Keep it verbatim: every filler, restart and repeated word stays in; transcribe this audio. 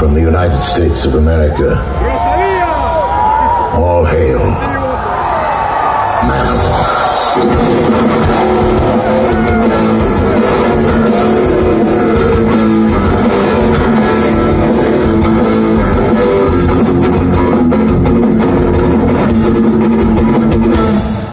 from the United States of America. All hail. Man of War.